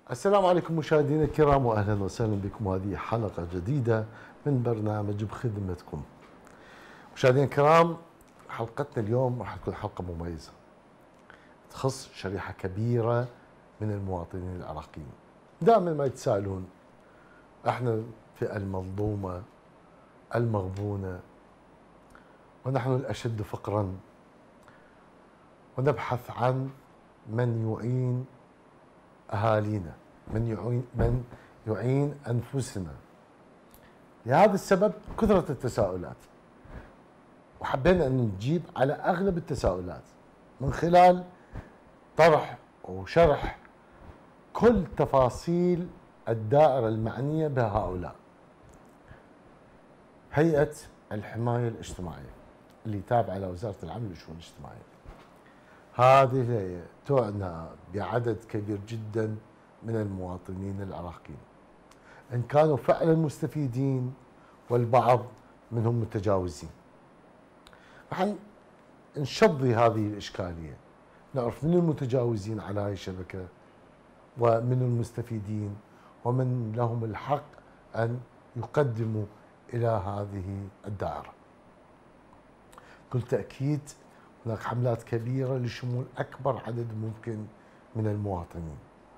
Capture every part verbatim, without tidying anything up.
السلام عليكم مشاهدينا الكرام، واهلا وسهلا بكم. هذه حلقه جديده من برنامج بخدمتكم. مشاهدينا الكرام، حلقتنا اليوم راح تكون حلقه مميزه تخص شريحه كبيره من المواطنين العراقيين. دائما ما يتساءلون احنا الفئه المظلومه المغبونه، ونحن الاشد فقرا، ونبحث عن من يعين أهالينا، من يعين من يعين أنفسنا. لهذا السبب كثرة التساؤلات، وحبينا أن نجيب على أغلب التساؤلات من خلال طرح وشرح كل تفاصيل الدائرة المعنية بهؤلاء. هيئة الحماية الاجتماعية اللي تابعة لوزارة العمل والشؤون الاجتماعية، هذه الهيئة تعنى بعدد كبير جدا من المواطنين العراقيين، إن كانوا فعلا مستفيدين والبعض منهم متجاوزين. راح نشظي هذه الإشكالية، نعرف من المتجاوزين على هذه الشبكة ومن المستفيدين ومن لهم الحق أن يقدموا إلى هذه الدائرة. بكل تأكيد هناك حملات كبيرة لشمول أكبر عدد ممكن من المواطنين.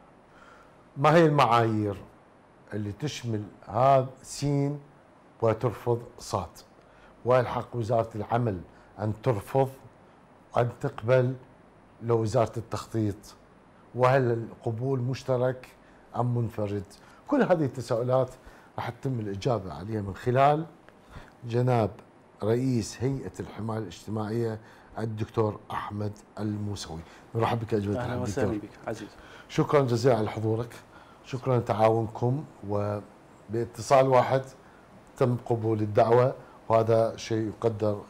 ما هي المعايير اللي تشمل هذا سين وترفض صاد؟ والحق وزارة العمل أن ترفض وأن تقبل لوزارة التخطيط؟ وهل القبول مشترك أم منفرد؟ كل هذه التساؤلات راح تتم الإجابة عليها من خلال جناب رئيس هيئة الحماية الاجتماعية الدكتور أحمد الموسوي. نرحب بك أجمل أهلا وسهلا بك عزيز. شكرا جزيلا على حضورك، شكرا لتعاونكم، وباتصال واحد تم قبول الدعوة، وهذا شيء يقدر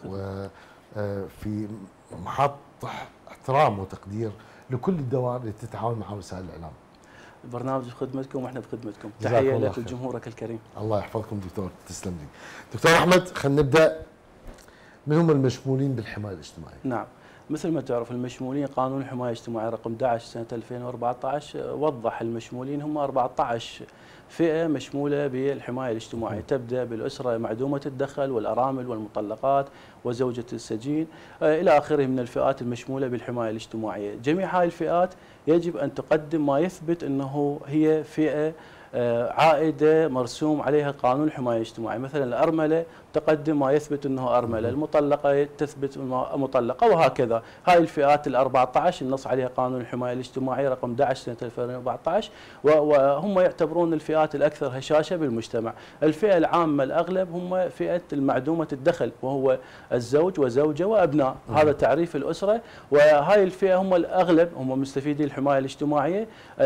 وفي محط احترام وتقدير لكل الدوائر اللي تتعاون مع وسائل الإعلام. البرنامج بخدمتكم واحنا بخدمتكم. تحية لك ولجمهورك الكريم. الله يحفظكم دكتور، تسلم لي. دكتور أحمد، خلينا نبدأ. من هم المشمولين بالحماية الاجتماعية؟ نعم، مثل ما تعرف المشمولين قانون الحماية الاجتماعية رقم أحد عشر سنة ألفين وأربعة عشر وضح المشمولين هم أربعة عشر فئة مشمولة بالحماية الاجتماعية، تبدأ بالأسرة معدومة الدخل والأرامل والمطلقات وزوجة السجين إلى آخره من الفئات المشمولة بالحماية الاجتماعية. جميع هذه الفئات يجب أن تقدم ما يثبت أنه هي فئة عائدة مرسوم عليها قانون الحماية الاجتماعية. مثلا الأرملة تقدم ما يثبت أنه أرملة، المطلقة تثبت مطلقة، وهكذا. هاي الفئات الأربعة عشر النص عليها قانون الحماية الاجتماعية رقم أحد عشر سنة ألفين وأربعة عشر، وهم يعتبرون الفئات الأكثر هشاشة بالمجتمع. الفئة العامة الأغلب هم فئة المعدومة الدخل، وهو الزوج وزوجة وأبناء، هذا تعريف الأسرة. وهاي الفئة هم الأغلب هم مستفيدي الحماية الاجتماعية.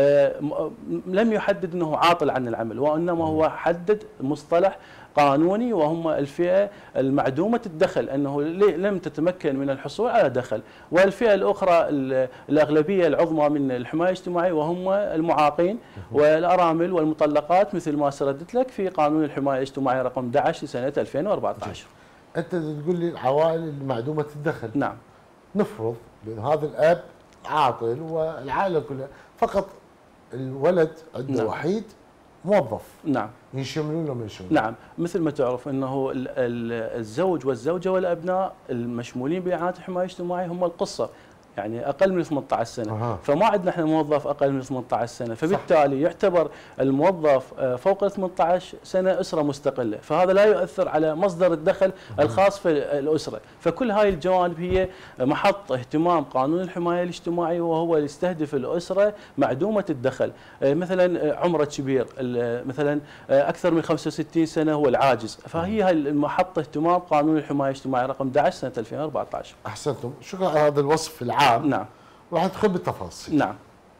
لم يحدد أنه عاطل عن العمل، وإنما هو حدد مصطلح قانوني، وهم الفئة المعدومة الدخل، أنه لم تتمكن من الحصول على دخل. والفئة الأخرى الأغلبية العظمى من الحماية الاجتماعية وهم المعاقين والأرامل والمطلقات، مثل ما سردت لك في قانون الحماية الاجتماعية رقم أحد عشر سنة ألفين وأربعة عشر. أنت تقول لي العوائل المعدومة الدخل. نعم. نفرض بأن هذا الأب عاطل والعائلة كلها، فقط الولد عنده نعم. وحيد موظف. نعم. يشملون ولا يشملون؟ نعم، مثل ما تعرف انه الزوج والزوجه والابناء المشمولين باعانه الحمايه الاجتماعيه هم القصه، يعني اقل من ثمانية عشر سنه. أه. فما عندنا احنا موظف اقل من ثمانية عشر سنه، فبالتالي صح. يعتبر الموظف فوق ثمانية عشر سنه اسره مستقله، فهذا لا يؤثر على مصدر الدخل أه. الخاص في الاسره. فكل هاي الجوانب هي محط اهتمام قانون الحمايه الاجتماعيه، وهو يستهدف الاسره معدومه الدخل. مثلا عمره كبير، مثلا اكثر من خمسة وستين سنه هو العاجز، فهي هاي محط اهتمام قانون الحمايه الاجتماعيه رقم أحد عشر سنه ألفين وأربعة عشر. احسنتم، شكرا على هذا الوصف العام. نعم. راح ندخل بالتفاصيل. نعم.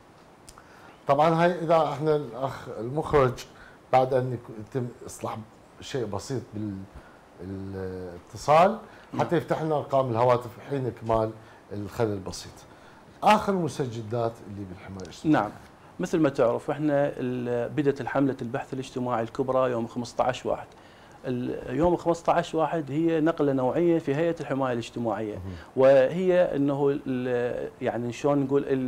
طبعا هاي اذا احنا الاخ المخرج بعد ان يتم اصلاح شيء بسيط بالاتصال حتى يفتح لنا ارقام الهواتف حين اكمال الخلل البسيط. اخر المسجلات اللي بالحمايه الاجتماعيه. نعم. مثل ما تعرف احنا بدات الحمله البحث الاجتماعي الكبرى يوم خمسة عشر واحد. يوم خمسة عشر واحد هي نقله نوعيه في هيئه الحمايه الاجتماعيه، وهي انه يعني شلون نقول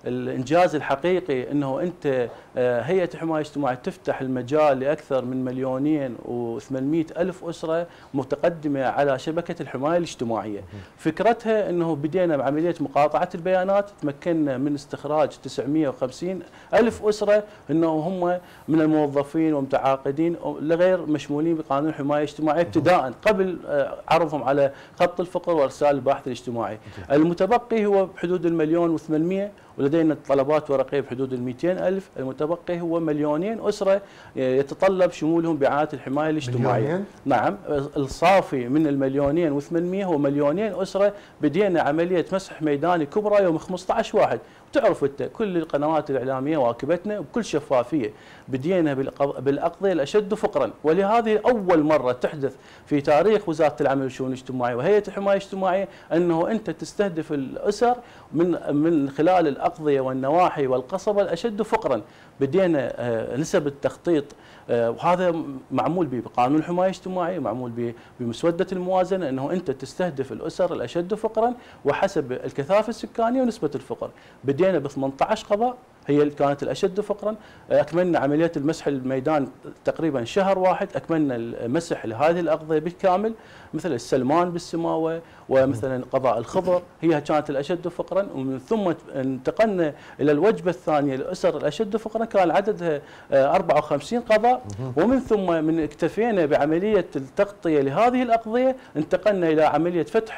الانجاز الحقيقي انه انت هيئه الحمايه الاجتماعيه تفتح المجال لاكثر من مليونين وثمانمئة الف اسره متقدمه على شبكه الحمايه الاجتماعيه. فكرتها انه بدينا بعمليه مقاطعه البيانات، تمكنا من استخراج تسعمئة وخمسين الف اسره انه هم من الموظفين ومتعاقدين لغير مشمولين بقانون الحمايه الاجتماعيه ابتداء قبل عرضهم على خط الفقر وارسال البحث الاجتماعي. المتبقي هو بحدود المليون وثمانمئة، ولدينا طلبات ورقيه بحدود ال مئتين ألف. المتبقي هو مليونين اسره يتطلب شمولهم برعايه الحمايه الاجتماعيه. مليونين؟ نعم، الصافي من المليونين وثمانمئة هو مليونين اسره. بدينا عمليه مسح ميداني كبرى يوم خمسة عشر واحد، تعرف انت كل القنوات الاعلاميه واكبتنا بكل شفافيه. بدينا بالاقضيه الاشد فقرا، ولهذه اول مره تحدث في تاريخ وزاره العمل والشؤون الاجتماعيه وهيئه الحمايه الاجتماعيه انه انت تستهدف الاسر من من خلال الاقضيه والنواحي والقصبه الاشد فقرا. بدينا نسب التخطيط، وهذا معمول به بقانون الحمايه الاجتماعيه، معمول بمسوده الموازنه، انه انت تستهدف الاسر الاشد فقرا وحسب الكثافه السكانيه ونسبه الفقر. بدينا ب ثمانية عشر قضاء هي كانت الاشد فقرا، اكملنا عمليه المسح الميدان تقريبا شهر واحد، اكملنا المسح لهذه الاقضيه بالكامل، مثل السلمان بالسماوه ومثلا قضاء الخضر هي كانت الاشد فقرا. ومن ثم انتقلنا الى الوجبه الثانيه للاسر الاشد فقرا، كان عددها أربعة وخمسين قضاء، ومن ثم من اكتفينا بعمليه التغطيه لهذه الاقضيه انتقلنا الى عمليه فتح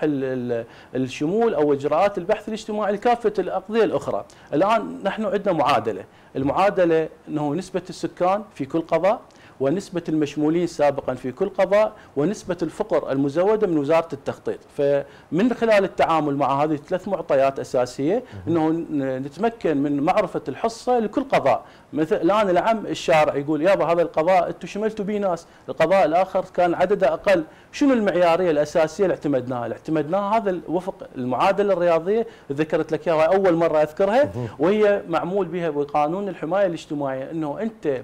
الشمول او اجراءات البحث الاجتماعي لكافه الاقضيه الاخرى. الان نحن عندنا معادله، المعادله انه نسبه السكان في كل قضاء، ونسبة المشمولين سابقا في كل قضاء، ونسبة الفقر المزودة من وزارة التخطيط. فمن خلال التعامل مع هذه الثلاث معطيات أساسية أنه نتمكن من معرفة الحصة لكل قضاء. مثل الآن العم الشارع يقول يابا هذا القضاء أنتم شملتوا به ناس، القضاء الآخر كان عدده أقل، شنو المعيارية الأساسية اللي اعتمدناها؟ اللي اعتمدناها هذا وفق المعادلة الرياضية ذكرت لك إياها أول مرة أذكرها، وهي معمول بها بقانون الحماية الاجتماعية، أنه أنت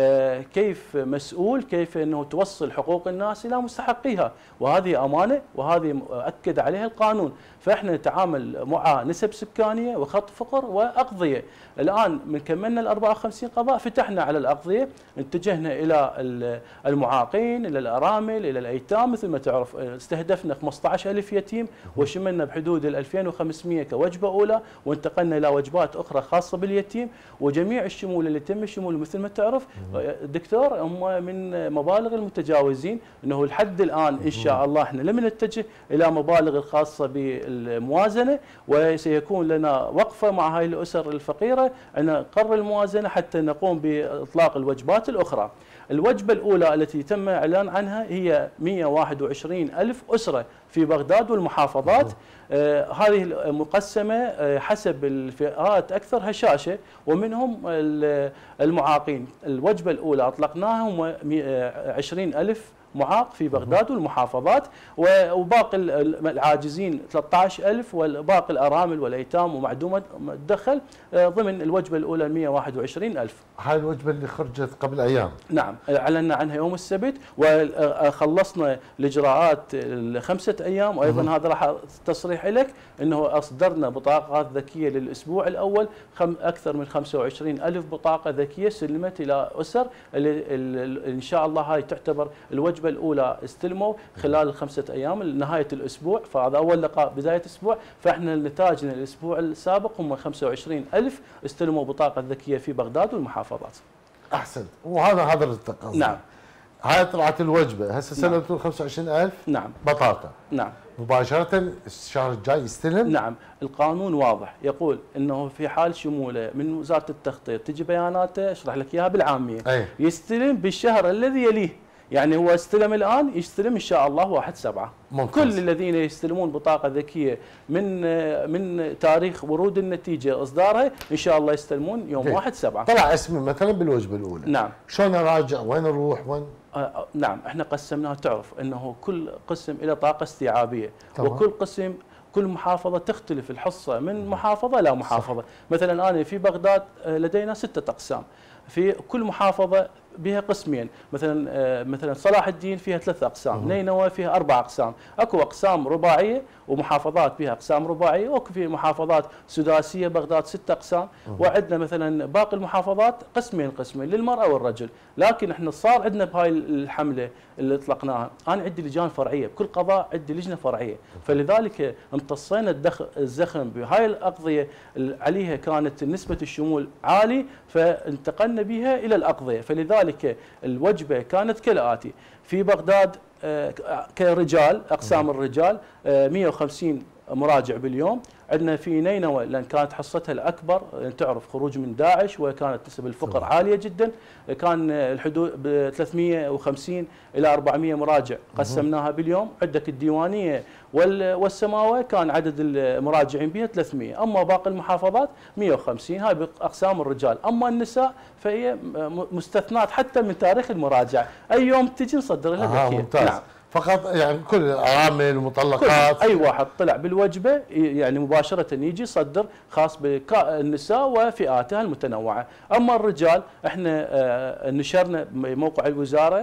كيف مسؤول، كيف أنه توصل حقوق الناس إلى مستحقيها، وهذه أمانة وهذه أكد عليها القانون. فإحنا نتعامل مع نسب سكانية وخط فقر وأقضية. الآن من كملنا ال أربعة وخمسين قضاء فتحنا على الأقضية، اتجهنا إلى المعاقين، إلى الأرامل، إلى الأيتام. مثل ما تعرف استهدفنا خمسة عشر ألف يتيم وشملنا بحدود ال ألفين وخمسمئة كوجبة أولى، وانتقلنا إلى وجبات أخرى خاصة باليتيم. وجميع الشمول اللي تم الشمول مثل ما تعرف دكتور هم من مبالغ المتجاوزين، انه الحد الان ان شاء الله احنا لم نتجه الى مبالغ الخاصه بالموازنه، وسيكون لنا وقفه مع هاي الاسر الفقيره ان نقرر الموازنه حتى نقوم باطلاق الوجبات الاخرى. الوجبه الاولى التي تم اعلان عنها هي مئة وواحد وعشرين ألف اسره في بغداد والمحافظات. آه هذه مقسمه آه حسب الفئات اكثر هشاشه، ومنهم المعاقين. الوجبه الاولى اطلقناها هم عشرين ألف معاق في بغداد والمحافظات، وباقي العاجزين ثلاثة عشر ألف، والباقي الارامل والايتام ومعدومه الدخل ضمن الوجبه الاولى مئة وواحد وعشرين ألف. هاي الوجبه اللي خرجت قبل ايام. نعم، اعلنا عنها يوم السبت وخلصنا الاجراءات الخمسه ايام، وايضا هذا راح تصريح لك انه اصدرنا بطاقات ذكيه للاسبوع الاول، اكثر من خمسة وعشرين ألف بطاقه ذكيه سلمت الى اسر اللي ان شاء الله هاي تعتبر الوجبه الأولى استلموا خلال الخمسة أيام نهاية الأسبوع. فهذا أول لقاء بداية أسبوع، فإحنا نتاجنا الأسبوع السابق هم خمسة وعشرين ألف استلموا بطاقة ذكية في بغداد والمحافظات. أحسن، وهذا هذا التقصي. نعم. هاي طلعت الوجبة، هسه سلمتوا خمسة وعشرين ألف نعم بطاقة. نعم. مباشرة الشهر الجاي يستلم؟ نعم، القانون واضح يقول انه في حال شموله من وزارة التخطيط تجي بياناته اشرح لك اياها بالعامية. أي. يستلم بالشهر الذي يليه، يعني هو استلم الآن يستلم إن شاء الله واحد سبعة. كل الذين يستلمون بطاقة ذكية من من تاريخ ورود النتيجة إصدارها إن شاء الله يستلمون يوم هي. واحد سبعة. طلع اسمي مثلا بالوجبة الأولى. نعم. شلون أراجع؟ وين أروح؟ وين؟ آه نعم، احنا قسمناها، تعرف أنه كل قسم إلى طاقة استيعابية، طبعا. وكل قسم كل محافظة تختلف الحصة من محافظة إلى محافظة. صح. مثلا أنا في بغداد لدينا ستة أقسام، في كل محافظة بها قسمين، مثلا آه مثلا صلاح الدين فيها ثلاث اقسام، نينوى فيها اربع اقسام، اكو اقسام رباعيه ومحافظات بها اقسام رباعيه، واكو في محافظات سداسيه، بغداد ست اقسام، وعندنا مثلا باقي المحافظات قسمين قسمين للمراه والرجل، لكن احنا صار عندنا بهاي الحمله اللي اطلقناها، انا عندي لجان فرعيه، بكل قضاء عندي لجنه فرعيه، فلذلك امتصينا الزخم بهاي الاقضيه اللي عليها كانت نسبه الشمول عالي، فانتقلنا بها الى الاقضيه، فلذلك الوجبه كانت كالاتي: في بغداد كرجال اقسام الرجال مئة وخمسين مراجع باليوم، عندنا في نينوى لان كانت حصتها الاكبر، تعرف خروج من داعش وكانت نسب الفقر عاليه جدا، كان الحدود ب ثلاثمئة وخمسين الى أربعمئة مراجع قسمناها باليوم، عندك الديوانيه والسماوه كان عدد المراجعين بها ثلاثمئة، اما باقي المحافظات مئة وخمسين، هاي باقسام الرجال، اما النساء فهي مستثنات حتى من تاريخ المراجعه، اي يوم تجي نصدر لها آه ممتاز. نعم. فقط يعني كل العوامل المطلقات اي واحد طلع بالوجبه يعني مباشره يجي يصدر خاص بالنساء وفئاتها المتنوعه، اما الرجال احنا نشرنا موقع الوزاره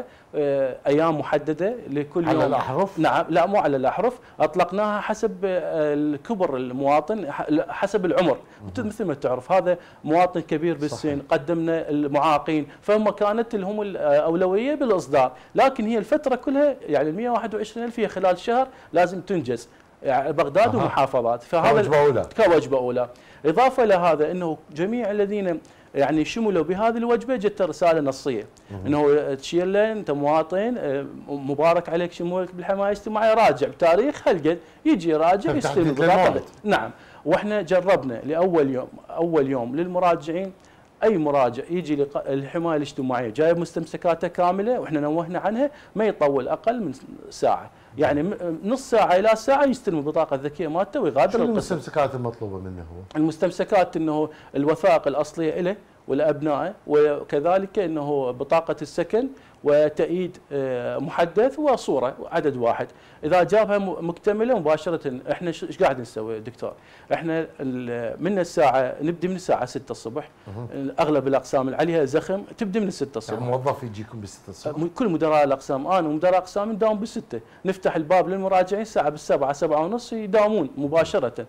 ايام محدده لكل يوم على الاحرف؟ نعم، لا مو على الاحرف، اطلقناها حسب الكبر المواطن، حسب العمر، مثل ما تعرف هذا مواطن كبير بالسن، صحيح. قدمنا المعاقين، فهم كانت لهم الاولويه بالاصدار، لكن هي الفتره كلها يعني مئة وواحد وعشرين ألف هي خلال شهر لازم تنجز، يعني بغداد أه. ومحافظات، فهذا كوجبه اولى كوجبه اولى. اضافه الى هذا انه جميع الذين يعني شملوا بهذه الوجبه جت رساله نصيه انه تشيل انت مواطن مبارك عليك شمولك بالحمايه الاجتماعيه، راجع بتاريخ هالقد، يجي يراجع يستلم البطاقه. نعم، واحنا جربنا لاول يوم اول يوم للمراجعين، اي مراجع يجي للحمايه الاجتماعيه جايب مستمسكاته كامله، واحنا نوهنا عنها ما يطول اقل من ساعه، يعني نص ساعه الى ساعه يستلم البطاقه الذكيه مالته ويغادر. شنو المستمسكات المطلوبه منه هو؟ المستمسكات انه الوثائق الاصليه له ولابنائه، وكذلك انه بطاقه السكن وتأييد محدث وصوره عدد واحد، اذا جابها مكتمله مباشره احنا ايش قاعد نسوي دكتور؟ احنا من الساعه نبدي من الساعه ستة الصبح، اغلب الاقسام اللي عليها زخم تبدي من ستة الصبح. يعني موظف يجيكم بالستة الصبح؟ كل مدراء الاقسام، انا ومدراء اقسام نداوم بالستة، نفتح الباب للمراجعين الساعه بالسبعة سبعة ونص يداومون مباشره،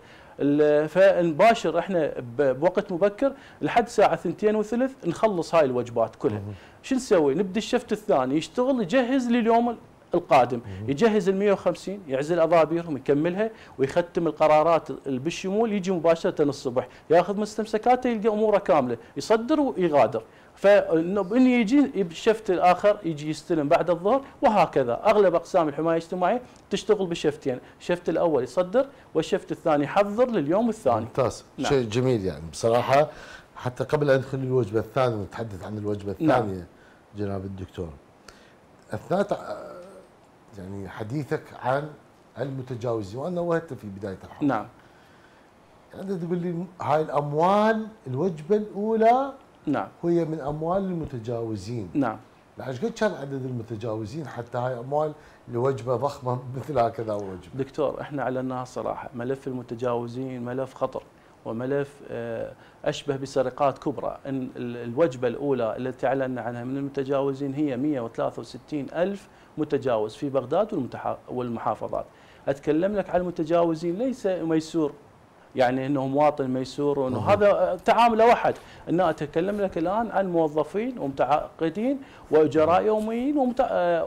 فنباشر احنا بوقت مبكر لحد الساعه اثنتين وثلث نخلص هاي الوجبات كلها. شو نسوي؟ نبدا الشفت الثاني يشتغل يجهز لليوم القادم، يجهز ال مئة وخمسين، يعزل اضابيرهم يكملها ويختم القرارات بالشمول، يجي مباشره الصبح ياخذ مستمسكاته يلقى اموره كامله، يصدر ويغادر، فإن يجي بالشفت الاخر يجي يستلم بعد الظهر، وهكذا اغلب اقسام الحمايه الاجتماعيه تشتغل بشفتين، الشفت الاول يصدر والشفت الثاني يحضر لليوم الثاني. ممتاز. نعم. شيء جميل يعني بصراحه. حتى قبل ان ندخل الوجبه الثانيه ونتحدث عن الوجبه الثانيه، نعم. جناب الدكتور، اثناء يعني حديثك عن المتجاوزين، وانا وهدت في بدايه الحلقه، نعم، يعني تقول لي هاي الاموال الوجبه الاولى نعم هي من اموال المتجاوزين، نعم، ايش قد كان عدد المتجاوزين حتى هاي اموال لوجبه ضخمه مثل هكذا وجبه؟ دكتور احنا اعلناها صراحه، ملف المتجاوزين ملف خطر وملف اشبه بسرقات كبرى، ان الوجبه الاولى التي اعلنا عنها من المتجاوزين هي مئة وثلاثة وستين ألف متجاوز في بغداد والمحافظات. اتكلم لك عن المتجاوزين ليس ميسور، يعني انه مواطن ميسور وانه هذا تعامله واحد، انه اتكلم لك الان عن موظفين ومتعاقدين واجراء يوميين ومت...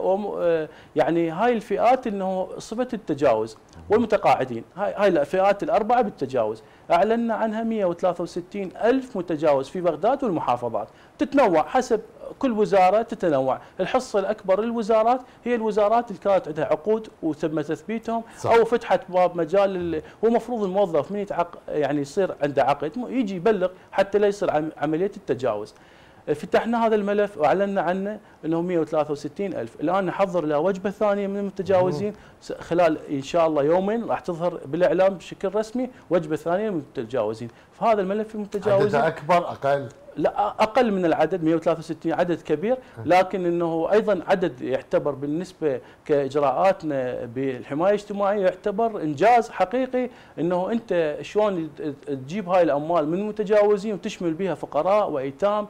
يعني هاي الفئات انه صفه التجاوز، والمتقاعدين، هاي هاي الفئات الاربعه بالتجاوز، اعلنا عنها مئة وثلاثة وستين ألف متجاوز في بغداد والمحافظات، تتنوع حسب كل وزاره تتنوع، الحصه الاكبر للوزارات هي الوزارات اللي كانت عندها عقود وتم تثبيتهم، صح. او فتحت باب مجال، هو المفروض الموظف من يتعق يعني يصير عنده عقد يجي يبلغ حتى لا يصير عمليه التجاوز. فتحنا هذا الملف واعلنا عنه انه مئة وثلاثة وستين ألف، الان نحضر له وجبه ثانيه من المتجاوزين خلال ان شاء الله يومين راح تظهر بالاعلام بشكل رسمي وجبه ثانيه من المتجاوزين، فهذا الملف المتجاوزين عددها اكبر اقل؟ لا اقل من العدد مئة وثلاثة وستين، عدد كبير، لكن انه ايضا عدد يعتبر بالنسبه كاجراءاتنا بالحمايه الاجتماعيه يعتبر انجاز حقيقي، انه انت شلون تجيب هاي الاموال من المتجاوزين وتشمل بها فقراء وايتام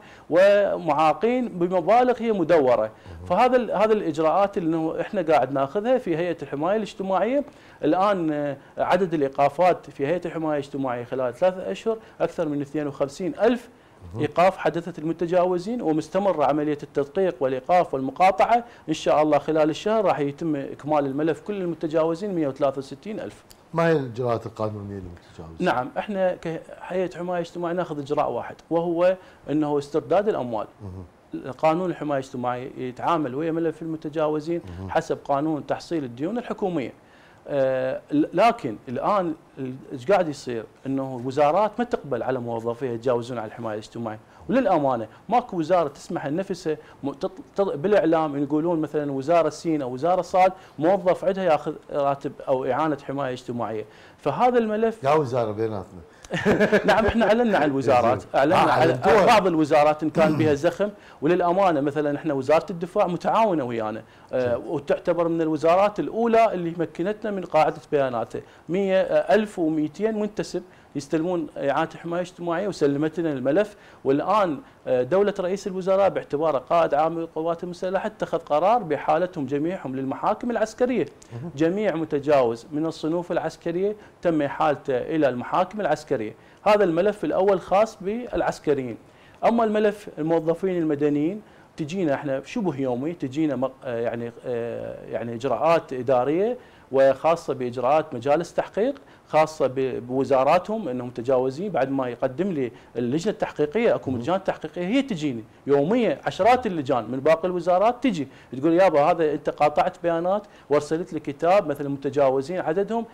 ومعاقين بمبالغ هي مدوره. فهذا هذا الاجراءات اللي انه احنا قاعد ناخذها في هيئه الحمايه الاجتماعيه. الان عدد الايقافات في هيئه الحمايه الاجتماعيه خلال ثلاثة اشهر اكثر من اثنين وخمسين ألف ايقاف حدثت المتجاوزين، ومستمره عمليه التدقيق والايقاف والمقاطعه. ان شاء الله خلال الشهر راح يتم اكمال الملف كل المتجاوزين مئة وثلاثة وستين ألف. ما هي الاجراءات القانونيه للمتجاوزين؟ نعم، احنا كهيئه حمايه اجتماعيه ناخذ اجراء واحد، وهو انه استرداد الاموال. قانون الحمايه الاجتماعيه يتعامل ويا ملف المتجاوزين حسب قانون تحصيل الديون الحكوميه. آه لكن الان ايش قاعد يصير؟ انه الوزارات ما تقبل على موظفيها يتجاوزون على الحمايه الاجتماعيه، وللامانه ماكو وزاره تسمح لنفسها بالاعلام يقولون مثلا وزاره سين او وزاره صاد موظف عندها ياخذ راتب او اعانه حمايه اجتماعيه. فهذا الملف يا وزاره بيناتنا نعم احنا اعلنا عن الوزارات، اعلنا على بعض الوزارات ان كان بها زخم، وللامانه مثلا احنا وزاره الدفاع متعاونه ويانا أه وتعتبر من الوزارات الاولى اللي مكنتنا من قاعده بياناتها ألف ومئتين منتسب يستلمون اعانه حمايه اجتماعيه وسلمت لنا الملف. والان دوله رئيس الوزراء باعتباره قائد عام للقوات المسلحه اتخذ قرار باحالتهم جميعهم للمحاكم العسكريه. جميع متجاوز من الصنوف العسكريه تم احالته الى المحاكم العسكريه. هذا الملف الاول خاص بالعسكريين. اما الملف الموظفين المدنيين تجينا احنا شبه يومي، تجينا يعني يعني اجراءات اداريه وخاصه باجراءات مجالس تحقيق خاصه بوزاراتهم انهم متجاوزين. بعد ما يقدم لي اللجنه التحقيقيه، اكو لجان تحقيقيه هي تجيني يوميا، عشرات اللجان من باقي الوزارات تجي تقول يابا هذا انت قاطعت بيانات وارسلت لي كتاب مثلا المتجاوزين عددهم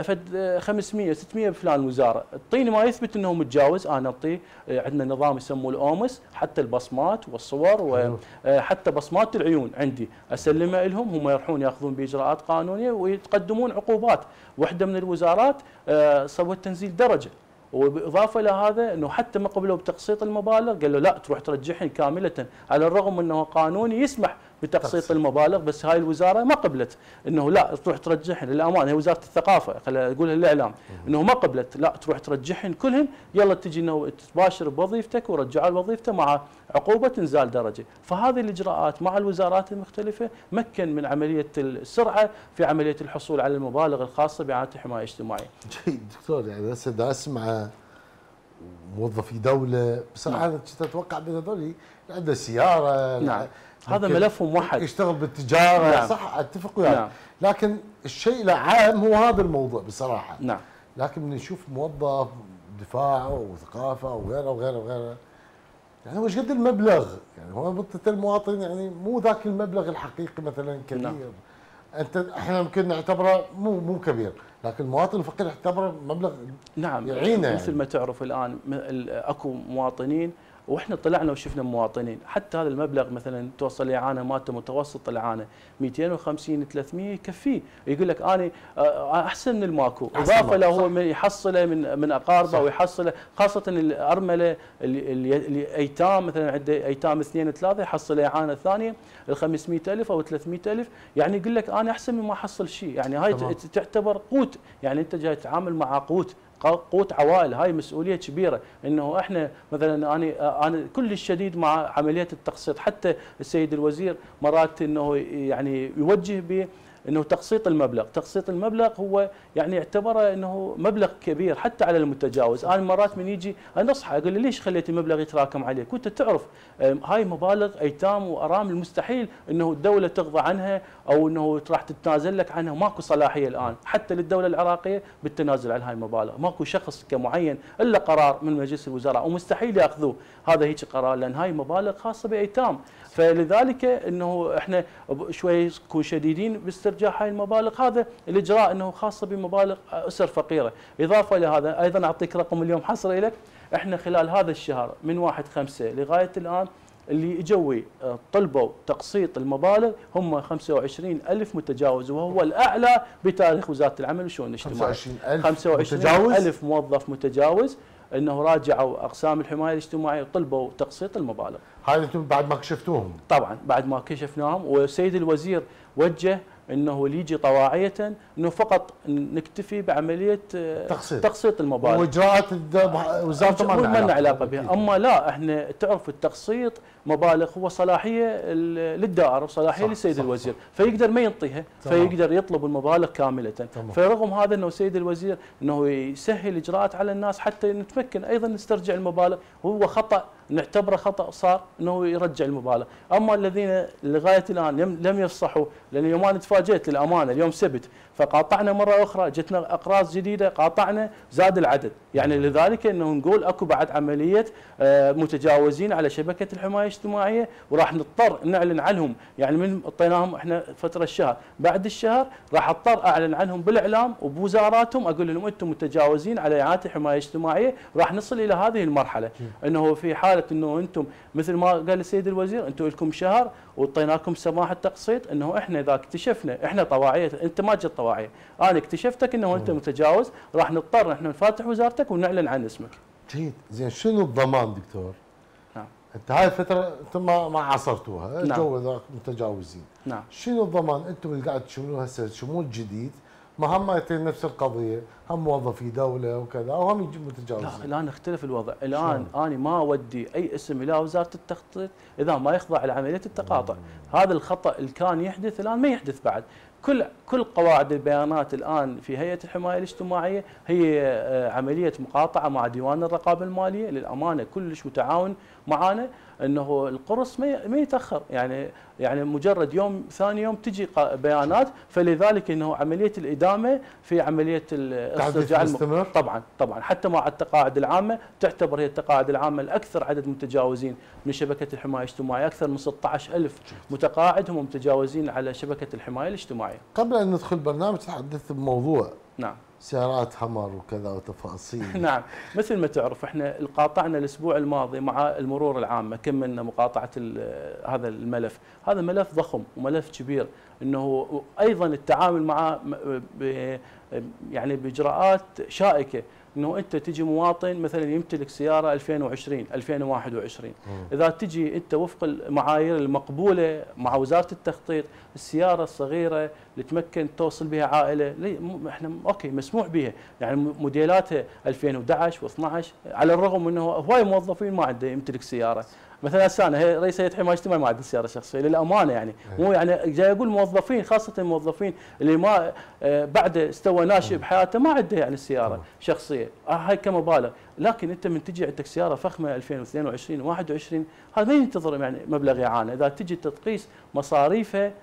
فد خمسمئة ستمئة بفلان وزاره، اعطيني ما يثبت انه متجاوز، انا اعطيه. عندنا نظام يسموه الاومس، حتى البصمات والصور وحتى بصمات العيون عندي اسلمها لهم، هم يروحون ياخذون باجراءات قانونيه ويتقدمون عقوبات. واحده من الوزارات سوت تنزيل درجه، وباضافه لهذا انه حتى ما قبلوا بتقسيط المبالغ قال له لا تروح ترجعهن كامله، على الرغم انه قانوني يسمح بتقسيط المبالغ، بس هاي الوزاره ما قبلت انه لا تروح ترجعهن. للامانه هي وزاره الثقافه خلينا نقولها الاعلام انه ما قبلت لا تروح ترجعهن كلهن، يلا تجي انه تباشر بوظيفتك ورجعها لوظيفته مع عقوبه انزال درجه. فهذه الاجراءات مع الوزارات المختلفه مكن من عمليه السرعه في عمليه الحصول على المبالغ الخاصه باعانه الحمايه الاجتماعيه. جيد دكتور، يعني هسه دا اسمع موظفي دوله بصراحه انا كنت اتوقع من هذول عنده سياره. نعم هذا ملفهم موحد، يشتغل بالتجاره. نعم. صح اتفق وياك. نعم. لكن الشيء العام هو هذا الموضوع بصراحه. نعم. لكن من نشوف موظف دفاع وثقافه وغيره وغيره وغيره، يعني هو ايش قد المبلغ؟ يعني هو بطة المواطن يعني مو ذاك المبلغ الحقيقي مثلا كبير. نعم. انت احنا يمكن نعتبره مو مو كبير، لكن المواطن الفقير يعتبره مبلغ نعم يعينه. يعني. مثل ما تعرف الان اكو مواطنين واحنا طلعنا وشفنا مواطنين حتى هذا المبلغ مثلا توصل اعانه مالته متوسط الاعانه مئتين وخمسين ثلاثمئة يكفيه، يقول لك انا احسن من الماكو، اضافه له هو يحصله من من اقاربه ويحصله خاصه الارمله اللي ايتام مثلا عنده ايتام اثنين وثلاثه يحصل اعانه ثانيه ال خمسمئة ألف او ثلاثمئة ألف، يعني يقول لك انا احسن من ما احصل شيء. يعني هاي تعتبر قوت، يعني انت جاي تتعامل مع قوت قوت عوائل. هاي مسؤوليه كبيره، انه احنا مثلا انا انا كل الشديد مع عمليه التقسيط. حتى السيد الوزير مرات انه يعني يوجه ب انه تقسيط المبلغ، تقسيط المبلغ هو يعني يعتبره انه مبلغ كبير حتى على المتجاوز. انا مرات من يجي انصحه اقول له ليش خليت المبلغ يتراكم عليك؟ وانت تعرف هاي مبالغ ايتام وارامل مستحيل انه الدوله تقضى عنها او انه راح تتنازل لك عنها، ماكو صلاحيه الان حتى للدوله العراقيه بالتنازل عن هاي المبالغ، ماكو شخص كمعين الا قرار من مجلس الوزراء ومستحيل ياخذوه هذا هيك قرار، لان هاي مبالغ خاصه بايتام. فلذلك انه احنا شوي نكون شديدين باسترجاع هاي المبالغ. هذا الاجراء انه خاصه بمبالغ اسر فقيره. اضافه لهذا ايضا اعطيك رقم اليوم حصري لك، احنا خلال هذا الشهر من واحد خمسة لغايه الان اللي اجوا طلبوا تقسيط المبالغ هم خمسة وعشرين ألف متجاوز، وهو الاعلى بتاريخ وزاره العمل والشؤون الاجتماعيه. خمسة وعشرين ألف خمسة وعشرين ألف موظف متجاوز انه راجعوا اقسام الحمايه الاجتماعيه وطلبوا تقسيط المبالغ. هاي انتم بعد ما كشفتوهم؟ طبعا بعد ما كشفناهم، والسيد الوزير وجه انه اللي يجي طواعيه انه فقط نكتفي بعمليه تقسيط, تقسيط المبالغ، واجراءات وزاره ما ما لنا علاقه بها. اما لا، احنا تعرف التقسيط مبالغ هو صلاحيه للدائره وصلاحيه للسيد الوزير، صح فيقدر ما ينطيها، فيقدر يطلب المبالغ كامله. تمام. فرغم هذا انه السيد الوزير انه يسهل اجراءات على الناس حتى نتمكن ايضا نسترجع المبالغ، وهو خطا نعتبره خطا صار انه يرجع المبالغ. اما الذين لغايه الان لم يفصحوا، لان يوم انا تفاجئت للامانه اليوم سبت فقاطعنا مره اخرى، جتنا اقراص جديده قاطعنا زاد العدد، يعني لذلك انه نقول اكو بعد عمليه متجاوزين على شبكه الحمايه الاجتماعيه، وراح نضطر نعلن عنهم، يعني من اعطيناهم احنا فتره الشهر، بعد الشهر راح اضطر اعلن عنهم بالاعلام وبوزاراتهم، اقول لهم انتم متجاوزين على اعاده الحمايه الاجتماعيه، راح نصل الى هذه المرحله انه في حاله انه انتم مثل ما قال السيد الوزير انتم لكم شهر واعطيناكم سماح التقسيط، انه احنا اذا اكتشفنا احنا طواعيه، انت ما جت طواعيه، انا اكتشفتك انه انت متجاوز، راح نضطر احنا نفاتح وزارتك ونعلن عن اسمك. جيد، زين شنو الضمان دكتور؟ نعم. انت هاي الفتره انتم ما ما عصرتوها، نعم. جو ذاك متجاوزين. نعم. شنو الضمان انتم اللي قاعد تشملوها هسه شمول جديد، ما هم نفس القضيه، هم موظفي دوله وكذا وهم متجاوزين؟ لا الان اختلف الوضع، الان شو؟ انا ما اودي اي اسم الى وزاره التخطيط اذا ما يخضع لعمليه التقاطع، مم. هذا الخطا اللي كان يحدث الان ما يحدث بعد. كل كل قواعد البيانات الان في هيئه الحمايه الاجتماعيه هي عمليه مقاطعه مع ديوان الرقابه الماليه، للامانه كلش متعاون معانا، انه القرص ما يتاخر، يعني يعني مجرد يوم ثاني يوم تجي بيانات، فلذلك انه عمليه الادامه في عمليه الاسترجاع المستمر. طبعا طبعا حتى مع التقاعد العامه، تعتبر هي التقاعد العامه الاكثر عدد متجاوزين من شبكه الحمايه الاجتماعيه، اكثر من ستة عشر ألف متقاعد هم متجاوزين على شبكه الحمايه الاجتماعيه. قبل ان ندخل البرنامج تحدثت بموضوع نعم سيارات همر وكذا وتفاصيل. نعم، مثل ما تعرف احنا قاطعنا الاسبوع الماضي مع المرور العامه، كملنا مقاطعه هذا الملف، هذا ملف ضخم وملف كبير، انه ايضا التعامل معه يعني باجراءات شائكه، انه انت تجي مواطن مثلا يمتلك سياره ألفين وعشرين ألفين وواحد وعشرين، اذا تجي انت وفق المعايير المقبوله مع وزاره التخطيط، السياره الصغيره اللي تمكن توصل بها عائله، احنا اوكي مسموح بها، يعني موديلاتها ألفين وأحد عشر و12، على الرغم انه هواي موظفين ما عنده يمتلك سياره، مثلا هسه انا هي رئيس هيئه الحمايه الاجتماعيه ما عنده سياره شخصيه للامانه، يعني مو يعني جاي اقول موظفين، خاصه الموظفين اللي ما بعد استوى ناشئ بحياته ما عنده يعني سياره شخصيه، هاي كمبالغ، لكن انت من تجي عندك سياره فخمه ألفين واثنين وعشرين وواحد وعشرين، هذا ما ينتظر يعني مبلغ اعانه، اذا تجي تقيس مصاريفها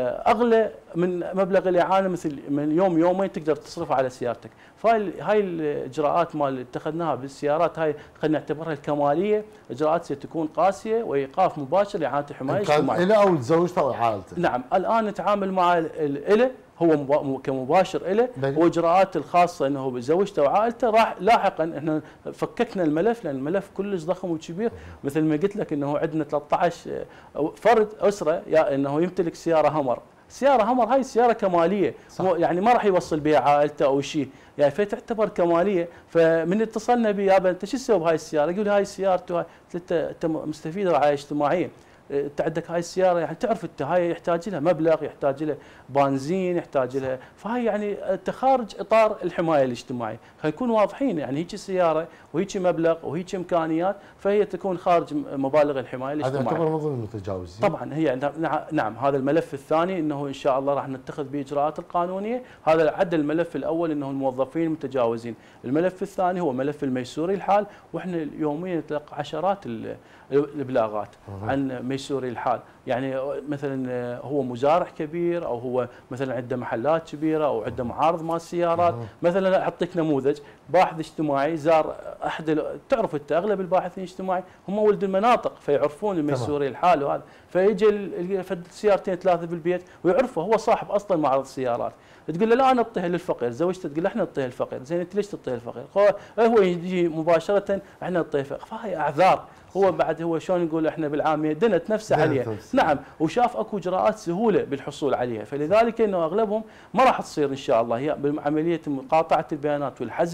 اغلى من مبلغ الاعانه، مثل من يوم يومين تقدر تصرفها على سيارتك، فهاي هاي الاجراءات مال اللي اتخذناها بالسيارات هاي خلينا نعتبرها الكماليه، اجراءات ستكون قاسيه وايقاف مباشر لاعانه الحمايه الاجتماعيه. كان له او زوجته او عائلته؟ نعم، الان نتعامل مع له هو كمباشر له، واجراءات الخاصه انه بزوجته وعائلته راح لاحقا احنا فككنا الملف، لان الملف كلش ضخم وكبير، مثل ما قلت لك انه عندنا ثلاثة عشر فرد اسره يا انه يمتلك سياره همر، سياره همر هاي سياره كماليه، يعني ما راح يوصل بها عائلته او شيء، يعني فتعتبر كماليه، فمن اتصلنا به يابا انت شو تسوي بهاي السياره؟ يقول هاي سيارته هاي، قلت له انت مستفيد رعايه اجتماعيه، انت عندك هاي السياره يعني تعرف انت هاي يحتاج لها مبلغ، يحتاج لها بنزين، يحتاج لها، فهي يعني انت خارج اطار الحمايه الاجتماعيه، خلينا واضحين، يعني هيك سياره وهيك مبلغ وهيك امكانيات، فهي تكون خارج مبالغ الحمايه الاجتماعيه. هذا يعتبر من ضمن المتجاوزين؟ طبعا هي نعم، هذا الملف الثاني انه ان شاء الله راح نتخذ به اجراءات القانونيه، هذا عدا الملف الاول انه الموظفين المتجاوزين، الملف الثاني هو ملف الميسوري الحال، واحنا يوميا نتلقى عشرات الابلاغات عن ميسوري الحال، يعني مثلا هو مزارع كبير او هو مثلا عنده محلات كبيره او عنده معارض مال سيارات، مثلا اعطيك نموذج، باحث اجتماعي زار احد، تعرف انت اغلب الباحثين الاجتماعي هم ولد المناطق فيعرفون الميسوري الحال وهذا، فيجي سيارتين ثلاثه بالبيت ويعرفه هو صاحب اصلا معرض سيارات، تقول له لا انا اعطيها للفقير، زوجته تقول له احنا نعطيها للفقير، زين انت ليش تعطيها للفقير؟ هو يجي مباشره احنا نعطيها للفقير، فهي اعذار، هو بعد هو شلون نقول احنا بالعاميه دنت نفسه عليها، نعم، وشاف اكو اجراءات سهوله بالحصول عليها، فلذلك انه اغلبهم ما راح تصير ان شاء الله هي بعمليه مقاطعه البيانات والحزم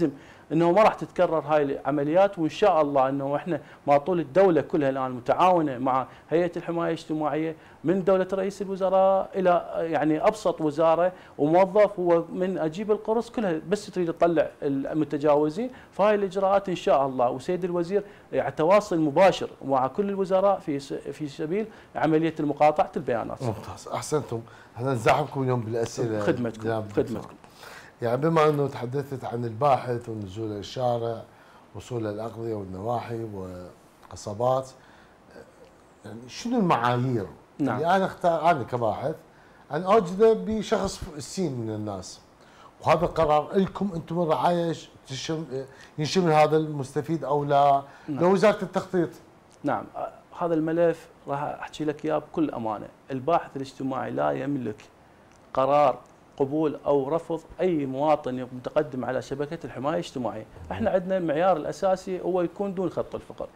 انه ما راح تتكرر هاي العمليات، وان شاء الله انه احنا ما طول الدوله كلها الان متعاونه مع هيئه الحمايه الاجتماعيه من دوله رئيس الوزراء الى يعني ابسط وزاره وموظف، هو من اجيب القرص كلها بس تريد تطلع المتجاوزين. فهاي الاجراءات ان شاء الله، وسيد الوزير يعني تواصل مباشر مع كل الوزراء في في سبيل عمليه مقاطعه البيانات. ممتاز، احسنتم. احنا نزاحمكم اليوم بالاسئله. خدمتكم خدمتكم. يعني بما انه تحدثت عن الباحث والنزول للشارع، وصول الاغذيه والنواحي والقصبات، يعني شنو المعايير نعم. اللي انا اختار انا كباحث ان اوجده بشخص سين من الناس، وهذا قرار لكم انتم الرعايه ينشمل هذا المستفيد او لا؟ نعم. لوزاره التخطيط. نعم، هذا الملف راح احكي لك اياه بكل امانه. الباحث الاجتماعي لا يملك قرار قبول او رفض اي مواطن متقدم على شبكه الحمايه الاجتماعيه. احنا عندنا المعيار الاساسي هو يكون دون خط الفقر،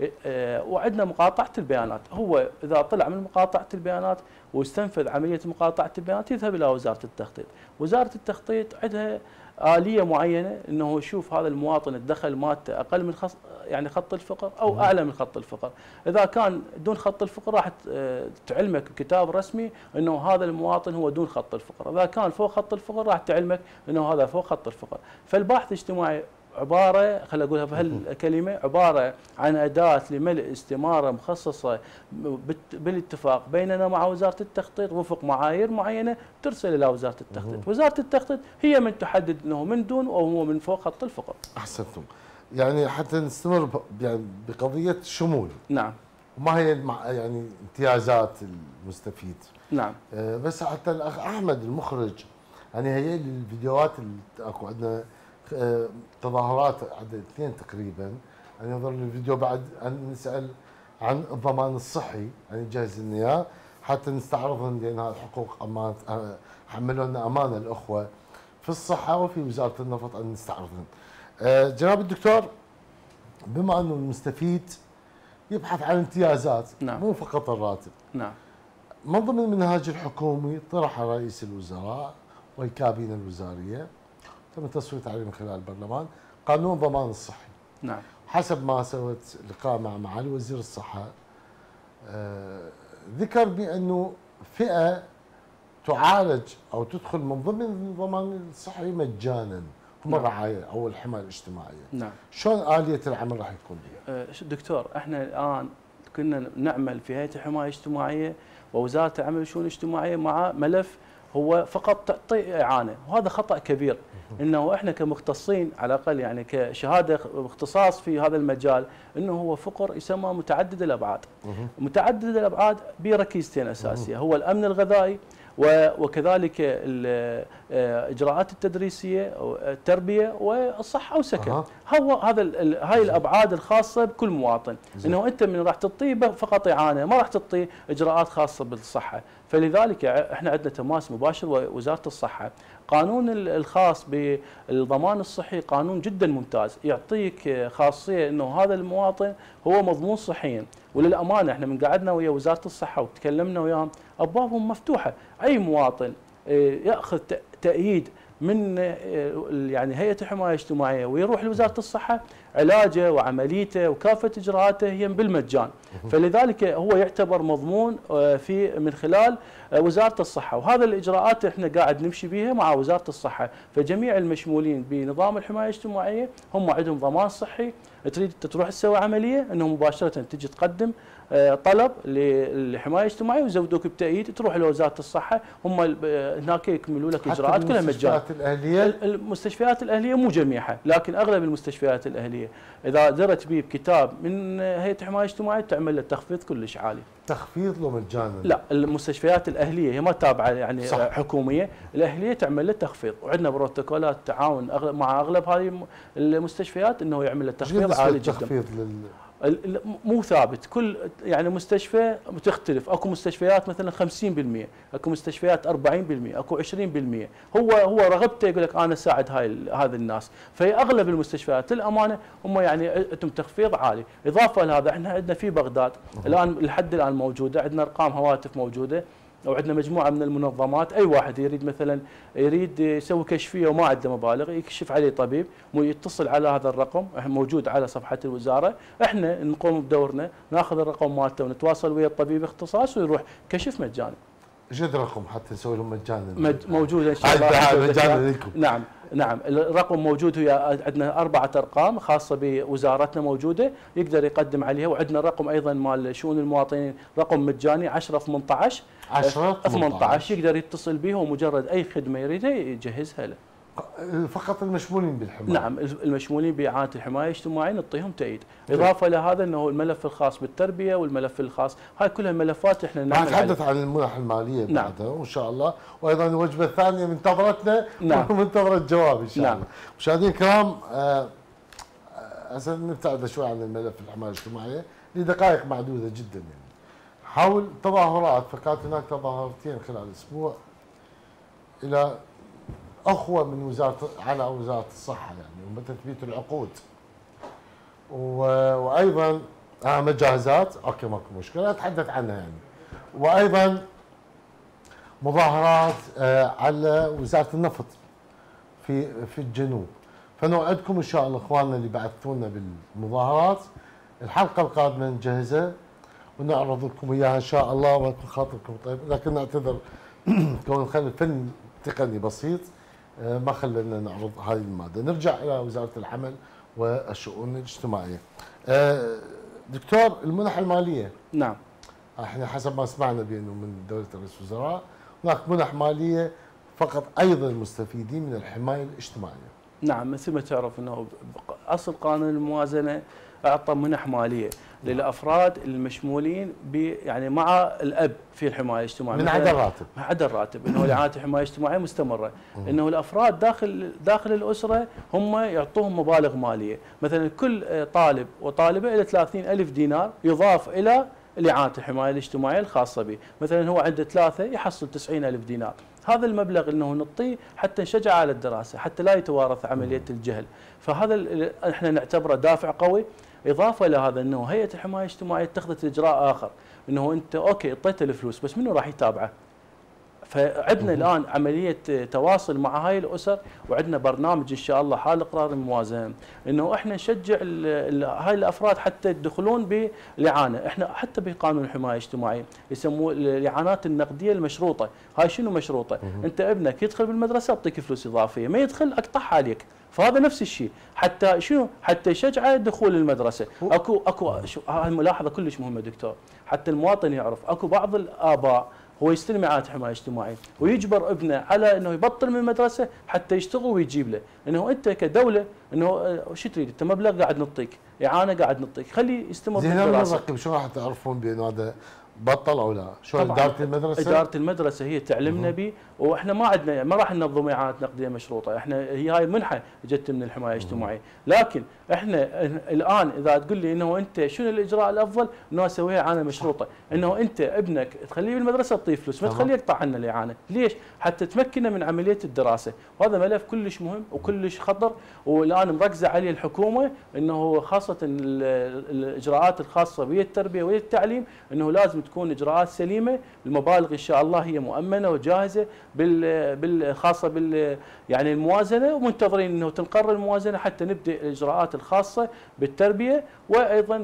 وعندنا مقاطعه البيانات. هو اذا طلع من مقاطعه البيانات واستنفذ عمليه مقاطعه البيانات يذهب الى وزاره التخطيط. وزاره التخطيط عندها آلية معينة انه يشوف هذا المواطن الدخل مالته اقل من خص يعني خط الفقر او اعلى من خط الفقر. اذا كان دون خط الفقر راح تعلمك بكتاب رسمي انه هذا المواطن هو دون خط الفقر، اذا كان فوق خط الفقر راح تعلمك انه هذا فوق خط الفقر. فالباحث الاجتماعي عباره، خليني اقولها بهالكلمه، عباره عن اداه لملء استماره مخصصه بالاتفاق بيننا مع وزاره التخطيط وفق معايير معينه ترسل الى وزاره التخطيط. وزاره التخطيط هي من تحدد انه من دون او هو من فوق خط الفقر. احسنتم. يعني حتى نستمر يعني بقضيه الشمول. نعم. وما هي يعني امتيازات المستفيد؟ نعم. آه بس حتى الاخ احمد المخرج يعني هي الفيديوهات اللي اكو عندنا آه تظاهرات عدد اثنين تقريبا، يعني يظل الفيديو بعد أن نسال عن الضمان الصحي، يعني نجهز لنا اياه حتى نستعرضهم، لان هذه حقوق امانه آه حملوا لنا امانه الاخوه في الصحه وفي وزاره النفط ان نستعرضهم. آه جناب الدكتور، بما انه المستفيد يبحث عن امتيازات، نعم. مو فقط الراتب. نعم. من ضمن المنهاج الحكومي طرح رئيس الوزراء والكابينه الوزاريه، تم التصويت عليه من خلال البرلمان، قانون ضمان الصحي. نعم. حسب ما سوت لقاء مع معالي وزير الصحه، آه ذكر بانه فئه تعالج او تدخل من ضمن الضمان الصحي مجانا، هم الرعايه او الحمايه الاجتماعيه. نعم. شلون آلية العمل راح يكون بها؟ أه دكتور، احنا الان كنا نعمل في هيئه الحمايه الاجتماعيه ووزاره العمل والشؤون الاجتماعيه مع ملف هو فقط تعطي اعانه، وهذا خطا كبير. انه احنا كمختصين على الاقل يعني كشهاده اختصاص في هذا المجال، انه هو فقر يسمى متعدد الابعاد. متعدد الابعاد بركيزتين اساسيه، هو الامن الغذائي وكذلك الاجراءات التدريسيه التربيه والصحه والسكن. أه. هو هذا هاي الابعاد الخاصه بكل مواطن. زي. انه انت من راح تعطيه فقط اعانه، ما راح تعطيه اجراءات خاصه بالصحه. فلذلك احنا عندنا تماس مباشر ووزاره الصحه. قانون الخاص بالضمان الصحي قانون جدا ممتاز، يعطيك خاصيه انه هذا المواطن هو مضمون صحيا. وللامانه احنا من قعدنا ويا وزاره الصحه وتكلمنا وياهم، ابوابهم مفتوحه، اي مواطن ياخذ تأييد من يعني هيئه الحمايه الاجتماعيه ويروح لوزاره الصحه، علاجه وعمليته وكافه اجراءاته هي بالمجان. فلذلك هو يعتبر مضمون في من خلال وزاره الصحه، وهذا الاجراءات احنا قاعد نمشي بها مع وزاره الصحه. فجميع المشمولين بنظام الحمايه الاجتماعيه هم عندهم ضمان صحي. تريد تروح تسوي عمليه انه مباشره تجي تقدم طلب للحمايه الاجتماعيه ويزودوك بتأييد، تروح لوزاره الصحه، هم هناك يكملوا لك اجراءات كلها مجانا. المستشفيات الاهليه المستشفيات الاهليه مو جميعها، لكن اغلب المستشفيات الاهليه اذا درت به بكتاب من هيئه الحمايه الاجتماعيه تعمل له تخفيض كلش عالي. تخفيض له مجانا؟ لا، المستشفيات الاهليه هي ما تابعه يعني صح. حكوميه، الاهليه تعمل له تخفيض، وعندنا بروتوكولات تعاون أغلب مع اغلب هذه المستشفيات انه يعمل له تخفيض عالي جدا. تخفيض لل... مو ثابت، كل يعني مستشفى بتختلف، اكو مستشفيات مثلا خمسين بالمئة، اكو مستشفيات أربعين بالمئة، اكو عشرين بالمئة، هو هو رغبته يقول لك انا اساعد هاي هذا الناس. في اغلب المستشفيات للامانه هم يعني عندهم تخفيض عالي. اضافه لهذا احنا عندنا في بغداد الان لحد الان موجوده، عندنا ارقام هواتف موجوده، او عندنا مجموعه من المنظمات، اي واحد يريد مثلا يريد يسوي كشفيه وما عنده مبالغ يكشف عليه طبيب، يتصل على هذا الرقم موجود على صفحه الوزاره، احنا نقوم بدورنا ناخذ الرقم مالته ونتواصل ويا الطبيب اختصاص ويروح كشف مجاني. جد رقم حتى نسوي لهم مجانا؟ مج موجود ان شاء الله مجانا لكم. نعم نعم الرقم موجود، هي عندنا اربعه ارقام خاصه بوزارتنا موجوده يقدر يقدم عليها، وعندنا الرقم ايضا مال شؤون المواطنين رقم مجاني عشرة ثمانية عشر عشرة ثمانية عشر يقدر يتصل به ومجرد اي خدمه يريدها يجهزها له. فقط المشمولين بالحمايه؟ نعم المشمولين باعانه الحمايه الاجتماعيه نعطيهم تأييد، اضافه لهذا انه الملف الخاص بالتربيه والملف الخاص، هاي كلها ملفات احنا نعمل عليها. نتحدث عن المنح الماليه نعم. بعدها وان شاء الله، وايضا الوجبه الثانيه منتظرتنا. نعم. ومنتظر الجواب ان شاء نعم. الله. مشاهدينا الكرام، هسه نبتعد شوي عن الملف الحمايه الاجتماعيه لدقائق معدوده جدا يعني. حول تظاهرات، فكانت هناك تظاهرتين خلال الاسبوع الى اخوه من وزاره على وزاره الصحه يعني وتثبيت العقود. وايضا آه مجازات، اوكي ماكو مشكله اتحدث عنها يعني. وايضا مظاهرات آه على وزاره النفط في في الجنوب. فنوعدكم ان شاء الله اخواننا اللي بعثوا لنا بالمظاهرات الحلقه القادمه نجهزها ونعرض لكم اياها ان شاء الله ويكون خاطركم طيب، لكن نعتذر كون خلي الفن تقني بسيط ما خلينا نعرض هذه الماده. نرجع الى وزاره العمل والشؤون الاجتماعيه. دكتور، المنح الماليه. نعم. احنا حسب ما سمعنا بانه من دوله رئيس الوزراء هناك منح ماليه فقط ايضا المستفيدين من الحمايه الاجتماعيه. نعم، مثل ما تعرف انه اصل قانون الموازنه اعطى منح ماليه للافراد المشمولين ب يعني مع الاب في الحمايه الاجتماعيه من عدا الراتب. من عدا الراتب، انه اعانه الحمايه الاجتماعيه مستمره، انه الافراد داخل داخل الاسره هم يعطوهم مبالغ ماليه، مثلا كل طالب وطالبه الى ثلاثين ألف دينار يضاف الى اعانه الحمايه الاجتماعيه الخاصه به، مثلا هو عنده ثلاثه يحصل تسعين ألف دينار، هذا المبلغ انه نعطيه حتى نشجعه على الدراسه، حتى لا يتوارث عمليه الجهل، فهذا احنا نعتبره دافع قوي. اضافه لهذا انه هيئه الحمايه الاجتماعيه اتخذت اجراء اخر، انه انت اوكي اعطيته الفلوس بس منو راح يتابعه؟ فعندنا الان عمليه تواصل مع هاي الاسر، وعندنا برنامج ان شاء الله حال اقرار الموازنه، انه احنا نشجع هاي الافراد حتى يدخلون بالاعانه، احنا حتى بقانون الحمايه الاجتماعيه يسموه الاعانات النقديه المشروطه، هاي شنو مشروطه؟ انت ابنك يدخل بالمدرسه اعطيك فلوس اضافيه، ما يدخل اقطعها عليك، فهذا نفس الشيء حتى شنو؟ حتى يشجعه دخول المدرسه، اكو اكو هاي ملاحظه كلش مهمه دكتور، حتى المواطن يعرف، اكو بعض الاباء هو يستلم اعانه حمايه اجتماعيه ويجبر ابنه على انه يبطل من المدرسه حتى يشتغل ويجيب له، انه انت كدوله انه شو تريد؟ انت مبلغ قاعد نعطيك، اعانه قاعد نعطيك، خليه يستمر في الدراسه. زين، شو راح تعرفون بانه هذا بطل او لا؟ شو اداره المدرسه؟ اداره المدرسه هي تعلمنا به، واحنا ما عندنا ما راح ننظم اعانه نقديه مشروطه، احنا هي هاي منحه جت من الحمايه الاجتماعيه، لكن احنا الان اذا تقول لي انه انت شنو الاجراء الافضل؟ انه اسويها اعانه مشروطه، انه انت ابنك تخليه بالمدرسه تعطيه فلوس، ما تخليه يقطع عنا الاعانه، ليش؟ حتى تمكنه من عمليه الدراسه، وهذا ملف كلش مهم وكلش خطر، والان مركزه عليه الحكومه، انه خاصه الاجراءات الخاصه بالتربيه والتعليم، انه لازم تكون اجراءات سليمه، المبالغ ان شاء الله هي مؤمنه وجاهزه بال بالخاصه بال يعني الموازنه، ومنتظرين انه تنقرر الموازنه حتى نبدا الاجراءات الخاصه بالتربيه، وايضا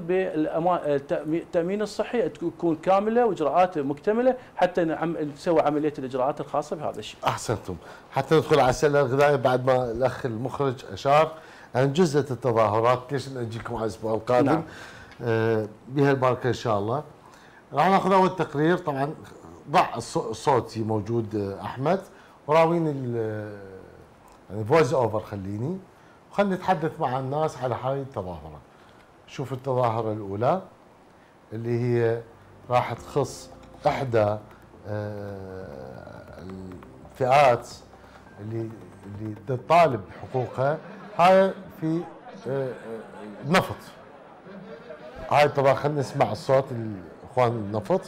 بالتامين الصحي تكون كامله واجراءات مكتمله حتى نسوي عمليه الاجراءات الخاصه بهذا الشيء. احسنتم. حتى ندخل على السله الغذائيه بعد ما الاخ المخرج اشار انجزت التظاهرات، ليش نجيكم على الاسبوع القادم. نعم. آه بها البركه ان شاء الله. راح ناخذ اول تقرير، طبعا ضع الصوتي موجود احمد، وراويني يعني فويس اوفر، خليني وخلينا نتحدث مع الناس على هاي التظاهرات. شوف التظاهره الاولى اللي هي راح تخص احدى الفئات اللي اللي تطالب بحقوقها، هاي في النفط. هاي طبعا خلينا نسمع الصوت اخوان النفط.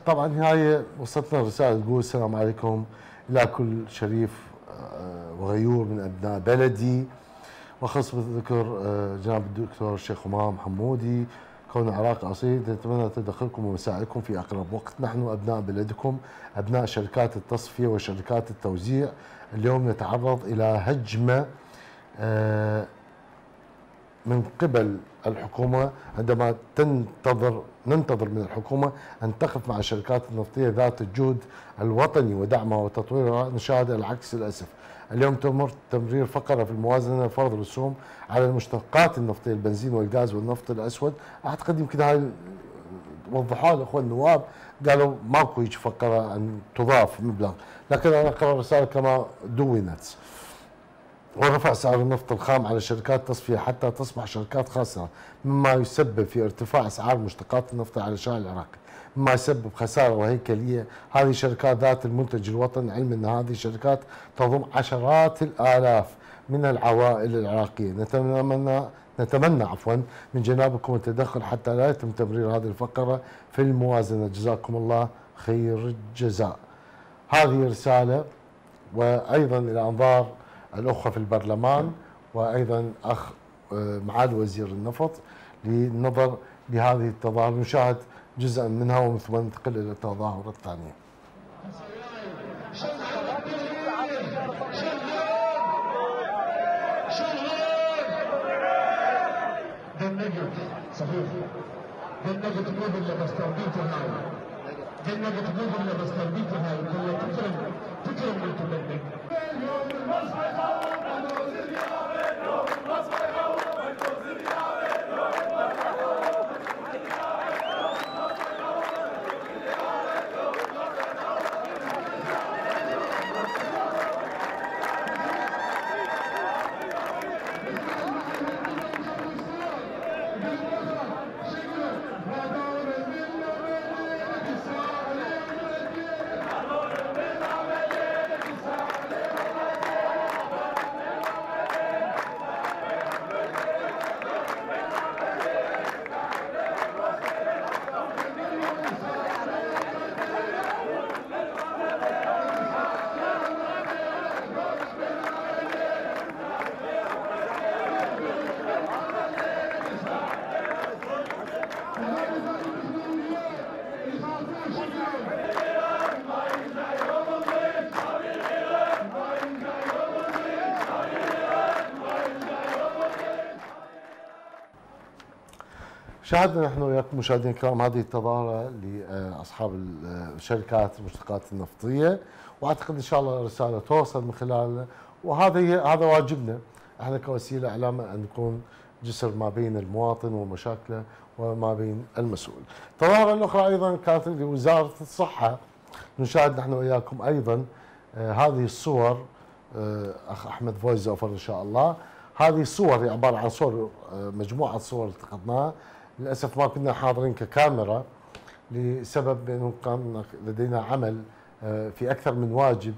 طبعا هاي وصلتنا رسالة تقول السلام عليكم إلى كل شريف وغيور من أبناء بلدي، وخص بالذكر جناب الدكتور الشيخ همام حمودي، كون العراق أصيل نتمنى تدخلكم ومساعدكم في أقرب وقت. نحن أبناء بلدكم، أبناء شركات التصفية وشركات التوزيع، اليوم نتعرض إلى هجمة من قبل الحكومة عندما تنتظر ننتظر من الحكومة أن تقف مع الشركات النفطية ذات الجهد الوطني ودعمها وتطويرها. نشاهد العكس للأسف. اليوم تمر تمرير فقرة في الموازنة فرض رسوم على المشتقات النفطية، البنزين والغاز والنفط الأسود. أعتقد يمكن هاي وضحوها الأخوة النواب، قالوا ماكو هيك فقرة أن تضاف مبلغ، لكن أنا أقرأ الرسالة كما دونت. ورفع سعر النفط الخام على شركات التصفية حتى تصبح شركات خاسرة، مما يسبب في ارتفاع أسعار مشتقات النفط على الشارع العراقي، مما يسبب خسارة وهيكلية هذه الشركات ذات المنتج الوطني، علما أن هذه الشركات تضم عشرات الآلاف من العوائل العراقية. نتمنى نتمنى عفوا من جنابكم التدخل حتى لا يتم تمرير هذه الفقرة في الموازنة. جزاكم الله خير الجزاء. هذه رسالة وأيضا إلى أنظار الأخوة في البرلمان وأيضا أخ معالي وزير النفط للنظر لهذه التظاهرة. نشاهد جزءا منها ومن ثم ننتقل إلى التظاهرة الثانية. صحيح بالنجد تقول اللي بستربيته هاي بالنجد تقول اللي بستربيته هاي كله تكرم تكرم من تبنك اليوم المصحى يخوف مجوز اليابين يوم المصحى يخوف مجوز اليابين يوم المصحى يخوف مجوز اليابين يوم المصحى يخوف مجوز اليابين يوم شاهدنا نحن وياكم مشاهدينا الكرام هذه التظاهرة لأصحاب الشركات المشتقات النفطية، وأعتقد إن شاء الله الرسالة توصل من خلالنا، وهذا هذا واجبنا احنا كوسيلة إعلام أن نكون جسر ما بين المواطن ومشاكله وما بين المسؤول. التظاهرة الأخرى أيضا كانت لوزارة الصحة. نشاهد نحن وياكم أيضا آه هذه الصور. آه أخ أحمد فويز أوفر إن شاء الله. هذه الصور هي عبارة عن صور آه مجموعة صور التقطناها، للأسف ما كنا حاضرين ككاميرا لسبب أنه كان لدينا عمل في أكثر من واجب،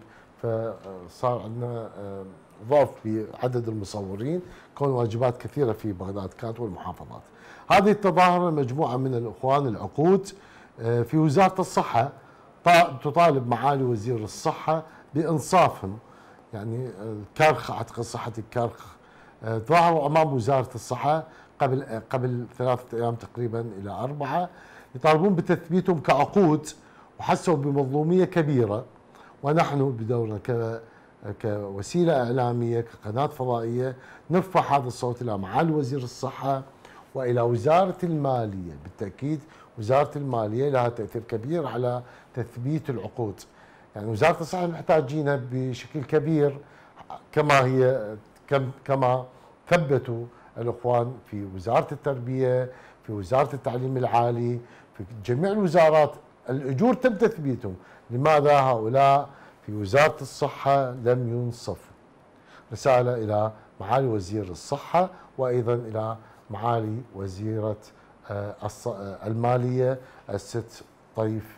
فصار عندنا ضعف بعدد المصورين كون واجبات كثيرة في بغداد كانت والمحافظات. هذه التظاهرة مجموعة من الإخوان العقود في وزارة الصحة تطالب معالي وزير الصحة بإنصافهم، يعني الكرخ أعتقد صحة الكرخ ظهروا أمام وزارة الصحة قبل قبل ثلاثة أيام تقريبا إلى أربعة، يطالبون بتثبيتهم كعقود وحسوا بمظلومية كبيرة، ونحن بدورنا كوسيلة إعلامية كقناة فضائية نرفع هذا الصوت إلى معالي وزير الصحة وإلى وزارة المالية. بالتأكيد وزارة المالية لها تأثير كبير على تثبيت العقود، يعني وزارة الصحة محتاجينها بشكل كبير كما هي كما ثبتوا الإخوان في وزارة التربية، في وزارة التعليم العالي، في جميع الوزارات الأجور تم تثبيتهم. لماذا هؤلاء في وزارة الصحة لم ينصفوا؟ رسالة إلى معالي وزير الصحة وأيضا إلى معالي وزيرة المالية الست طيف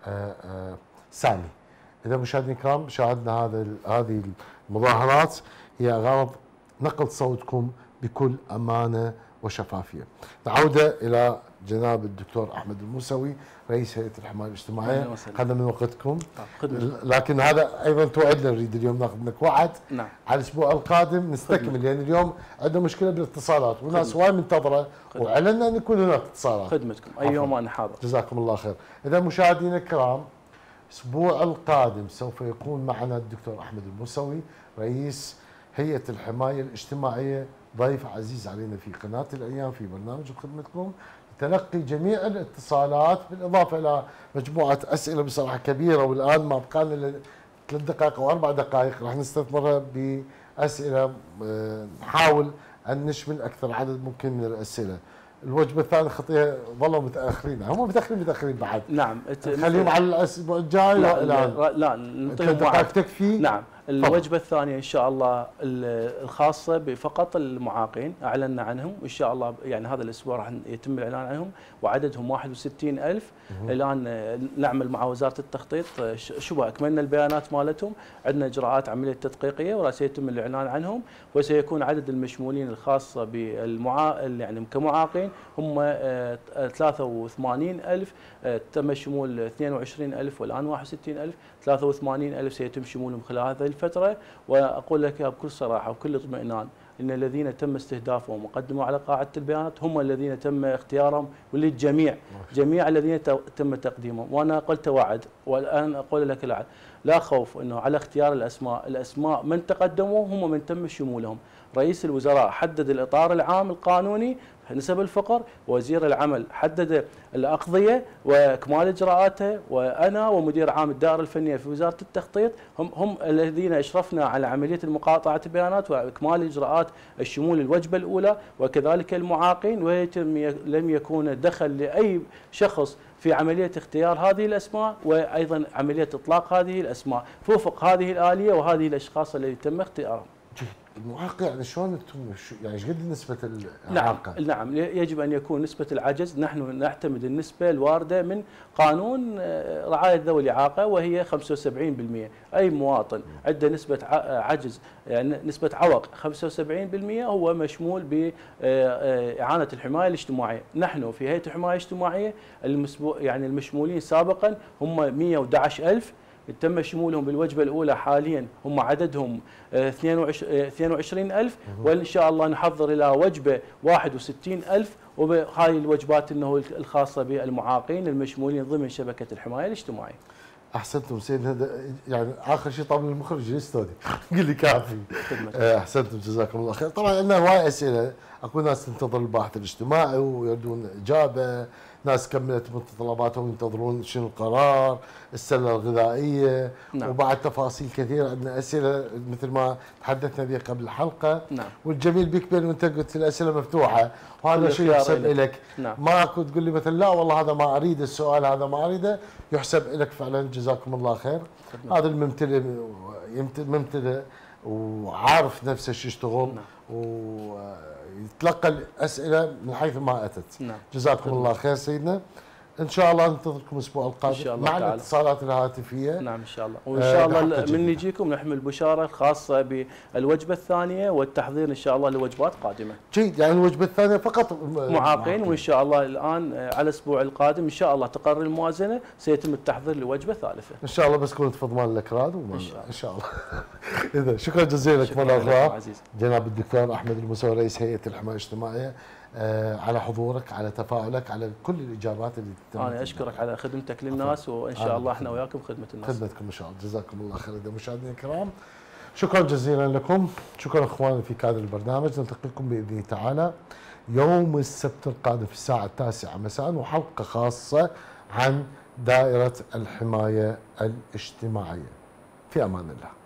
سامي. إذا مشاهدينا الكرام شاهدنا هذا هذه المظاهرات هي غرض نقل صوتكم بكل أمانة وشفافية. نعود إلى جناب الدكتور احمد الموسوي رئيس هيئه الحمايه الاجتماعيه، اخذنا من وقتكم. لكن هذا ايضا توعدنا، نريد اليوم ناخذ منك وعد. نعم. على الاسبوع القادم نستكمل، لان يعني اليوم عندنا مشكله بالاتصالات والناس وايد منتظره، واعلنا ان يكون هناك اتصالات. خدمتكم اي يوم انا حاضر. جزاكم الله خير. اذا مشاهدينا الكرام، الاسبوع القادم سوف يكون معنا الدكتور احمد الموسوي رئيس هيئه الحمايه الاجتماعيه، ضيف عزيز علينا في قناه الايام في برنامج بخدمتكم، لتلقي جميع الاتصالات، بالاضافه الى مجموعه اسئله بصراحه كبيره، والان ما بقى لنا ثلاث دقائق او اربع دقائق راح نستثمرها باسئله، نحاول ان نشمل اكثر عدد ممكن من الاسئله. الوجبه الثانيه خطيها ظلوا متاخرين، هم متاخرين متاخرين بعد. نعم. خليهم على الاسبوع الجاي. لا لا, لا نعطيهم دقائق تكفي. نعم. الوجبه الثانيه ان شاء الله الخاصه بفقط المعاقين، اعلنا عنهم ان شاء الله، يعني هذا الاسبوع راح يتم الاعلان عنهم، وعددهم واحد وستين ألف. الان نعمل مع وزاره التخطيط، شبه اكملنا البيانات مالتهم، عندنا اجراءات عمليه تدقيقيه وراح سيتم الاعلان عنهم، وسيكون عدد المشمولين الخاصه بالمعا يعني كمعاقين هم ثلاثة وثمانين ألف. تم شمول اثنين وعشرين ألف والان واحد وستين ألف، ثلاثة وثمانين ألف سيتم شمولهم خلال هذه الفتره. واقول لك بكل صراحه وكل اطمئنان ان الذين تم استهدافهم وقدموا على قاعده البيانات هم الذين تم اختيارهم، وللجميع جميع الذين تم تقديمهم. وانا قلت وعد والان اقول لك العد، لا خوف انه على اختيار الاسماء، الاسماء من تقدموا هم من تم شمولهم. رئيس الوزراء حدد الاطار العام القانوني نسب الفقر، وزير العمل حدد الاقضيه واكمال اجراءاتها، وانا ومدير عام الدائره الفنيه في وزاره التخطيط هم هم الذين اشرفنا على عمليه مقاطعه البيانات واكمال اجراءات الشمول الوجبه الاولى، وكذلك المعاقين، ولم يكون دخل لاي شخص في عمليه اختيار هذه الاسماء، وايضا عمليه اطلاق هذه الاسماء وفق هذه الاليه وهذه الاشخاص الذي تم اختيارهم. المعاق يعني شلون انتم يعني ايش قد نسبه الاعاقه؟ نعم نعم يجب ان يكون نسبه العجز، نحن نعتمد النسبه الوارده من قانون رعايه ذوي الاعاقه وهي خمسة وسبعين بالمئة. اي مواطن عنده نسبه عجز يعني نسبه عوق خمسة وسبعين بالمئة هو مشمول باعانه الحمايه الاجتماعيه. نحن في هيئه الحمايه الاجتماعيه يعني المشمولين سابقا هم مئة وأحد عشر ألف، تم شمولهم بالوجبه الاولى حاليا هم عددهم اثنين وعشرين ألف، وان شاء الله نحضر الى وجبه واحد وستين ألف، وهاي الوجبات انه الخاصه بالمعاقين المشمولين ضمن شبكه الحمايه الاجتماعيه. احسنتم سيدنا، هذا يعني اخر شيء طبعا المخرج الاستودي قل لي كافي. احسنتم جزاكم الله خير. طبعا عندنا هواي اسئله، اكو ناس تنتظر الباحث الاجتماعي ويردون اجابه، ناس كملت متطلباتهم ينتظرون شنو القرار، السله الغذائيه. نعم. وبعد تفاصيل كثيره، عندنا اسئله مثل ما تحدثنا به قبل الحلقه. نعم. والجميل بك بين وانت قلت الاسئله مفتوحه، وهذا شيء يحسب لك. نعم. ماكو تقول لي مثلا لا والله هذا ما اريد، السؤال هذا ما اريده، يحسب لك فعلا. جزاكم الله خير. نعم. هذا الممتلئ ممتلئ وعارف نفسه شو يشتغل. نعم. ويتلقى الاسئله من حيث ما اتت. نعم. جزاكم الله خير سيدنا. ان شاء الله ننتظركم الاسبوع القادم إن شاء الله مع الاتصالات الهاتفيه. نعم ان شاء الله. وان شاء الله آه من نجيكم نحمل بشاره الخاصه بالوجبه الثانيه والتحضير ان شاء الله لوجبات قادمه. جيد، يعني الوجبه الثانيه فقط معاقين، وان شاء الله الان على الاسبوع القادم ان شاء الله تقرر الموازنه سيتم التحضير لوجبه ثالثه. ان شاء الله، بس كنت في ضمان الاكراد ان شاء الله. ان شاء الله. اذا شكرا جزيلا لك مره اخرى جناب الدكتور احمد الموسوي رئيس هيئه الحمايه الاجتماعيه، آه على حضورك، على تفاعلك، على كل الاجابات اللي تم. انا اشكرك على خدمتك للناس، وان شاء الله احنا وياكم خدمه الناس. خدمتكم ان شاء الله. جزاكم الله خير. مشاهدينا الكرام، شكرا جزيلا لكم، شكرا اخواني في كادر البرنامج. نلتقيكم باذن الله تعالى يوم السبت القادم في الساعه التاسعه مساء، وحلقه خاصه عن دائره الحمايه الاجتماعيه. في امان الله.